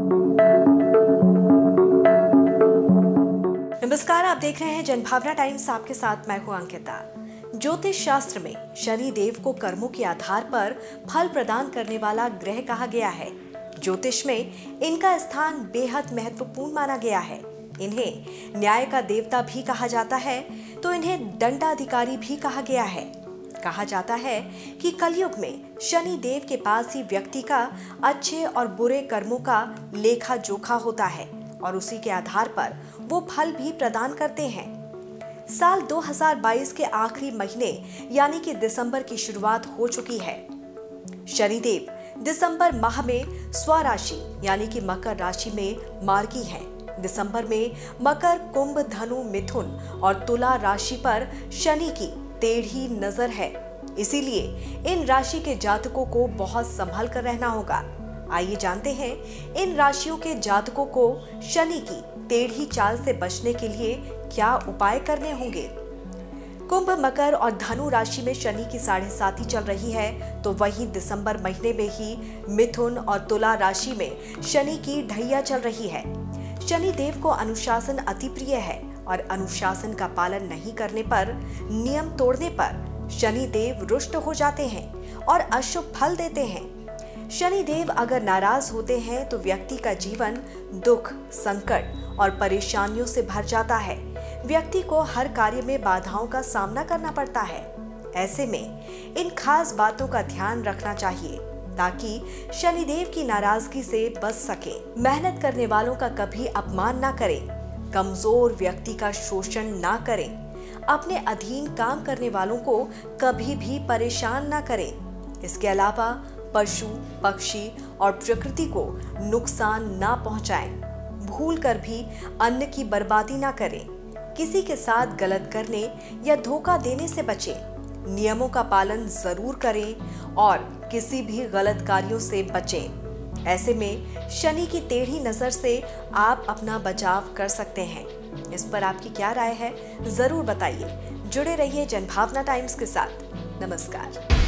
नमस्कार, आप देख रहे हैं जनभावना टाइम्स। आपके साथ मैं हूं अंकिता। ज्योतिष शास्त्र में शनि देव को कर्मों के आधार पर फल प्रदान करने वाला ग्रह कहा गया है। ज्योतिष में इनका स्थान बेहद महत्वपूर्ण माना गया है। इन्हें न्याय का देवता भी कहा जाता है, तो इन्हें दंडाधिकारी भी कहा गया है। कहा जाता है कि कलयुग में शनि देव के पास ही व्यक्ति का अच्छे और बुरे कर्मों का लेखा जोखा होता है और उसी के आधार पर वो फल भी प्रदान करते हैं। साल 2022 के आखिरी महीने यानी कि दिसंबर की शुरुआत हो चुकी है। शनिदेव दिसंबर माह में स्वराशि यानी कि मकर राशि में मार्गी हैं। दिसंबर में मकर, कुंभ, धनु, मिथुन और तुला राशि पर शनि की टेढ़ी नजर है। इसीलिए इन राशि के जातकों को बहुत संभल कर रहना होगा। आइए जानते हैं इन राशियों के जातकों को शनि की टेढ़ी चाल से बचने के लिए क्या उपाय करने होंगे। कुंभ, मकर और धनु राशि में शनि की 7.5 चल रही है, तो वहीं दिसंबर महीने में ही मिथुन और तुला राशि में शनि की ढैया चल रही है। शनि देव को अनुशासन अति प्रिय है और अनुशासन का पालन नहीं करने पर, नियम तोड़ने पर शनि देव रुष्ट हो जाते हैं और अशुभ फल देते हैं। शनि देव अगर नाराज होते हैं तो व्यक्ति का जीवन दुख, संकट और परेशानियों से भर जाता है। व्यक्ति को हर कार्य में बाधाओं का सामना करना पड़ता है। ऐसे में इन खास बातों का ध्यान रखना चाहिए ताकि शनिदेव की नाराजगी से बच सके। मेहनत करने वालों का कभी अपमान ना करें, कमजोर व्यक्ति का शोषण ना करें, अपने अधीन काम करने वालों को कभी भी परेशान ना करें। इसके अलावा पशु, पक्षी और प्रकृति को नुकसान ना पहुंचाएं। भूलकर भी अन्न की बर्बादी ना करें। किसी के साथ गलत करने या धोखा देने से बचें। नियमों का पालन जरूर करें और किसी भी गलत कार्यों से बचें। ऐसे में शनि की टेढ़ी नजर से आप अपना बचाव कर सकते हैं। इस पर आपकी क्या राय है, जरूर बताइए। जुड़े रहिए जनभावना टाइम्स के साथ। नमस्कार।